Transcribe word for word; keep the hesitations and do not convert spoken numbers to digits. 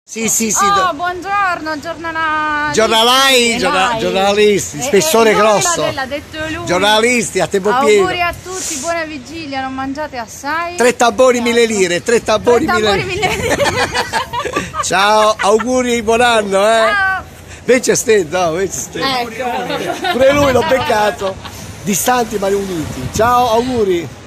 Sì, sì, sì. Oh, buongiorno, giornalai. Giornalai, giorna, giornalisti, spessore e, e grosso. l'ha detto lui. Giornalisti a tempo pieno. Auguri a tutti, buona vigilia, non mangiate assai. Tre tamponi, mille lire, tre tamponi, tre tamponi mille lire. Ciao, auguri, buon anno, eh. Ciao. Invece stento, no, invece stento. Ecco. Pure lui l'ho beccato. Distanti ma riuniti. Ciao, auguri.